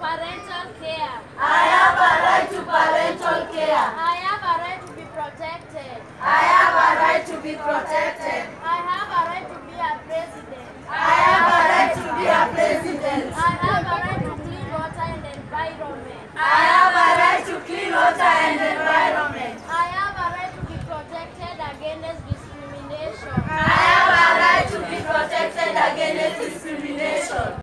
parental care. I have a right to parental care. I have a right to be protected. I have a right to be protected.